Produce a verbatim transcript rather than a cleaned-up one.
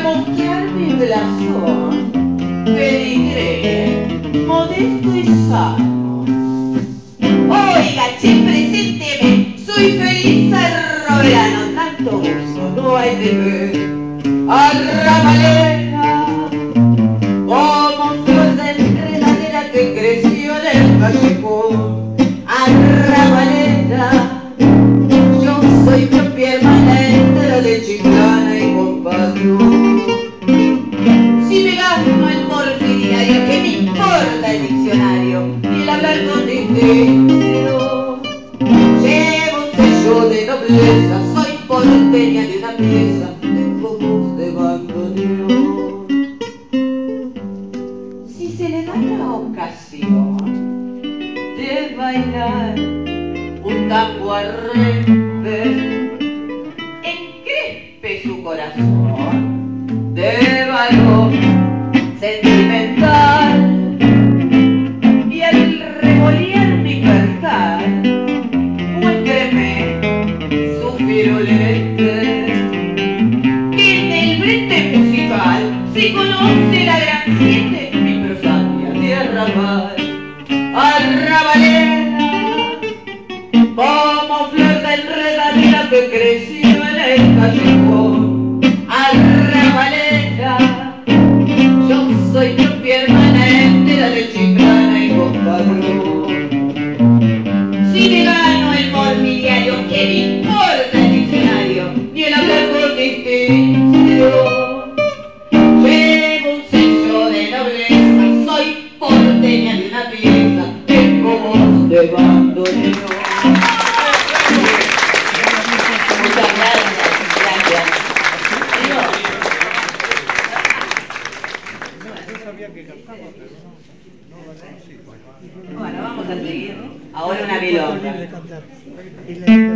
mostrar mi blasón, pedigré, modesto y sano. Oiga, che, presénteme, soy feliz arroverano, tanto gusto no hay de ver. Arrabalera, como flor de enredadera que creció en el callejón. Arrabalera, yo soy propia hermana entera de Chiclana y compañón. Si me gano el porfiriario, ¿qué me importa el diccionario? Ni el hablar con distinción. Llevo un sello de nobleza, soy porteña de una pieza, tengo voz de bandoneón. Si se le da la ocasión de bailar un tango arrembe, encrespe su corazón de valor sentimental, y al revolear mi cantar muéstreme su firulete. En el brete musical se conoce la gran siete, mi prosadia de arrabal. Arrabalera, como flor de enredadera que creció en el callejón. Arrabalera, yo soy propia hermana entera de Chiclana y compadrón. Si me gano el mobiliario, ¿qué me importa el diccionario? Ni el hablar con distinción. Llevo un sello de nobleza, soy porteña de una pieza, tengo voz de bandoneón. Muchas gracias, gracias. Yo sabía que cantaba, pero no, no la conocí. Bueno, vamos a seguir. Ahora una milonga.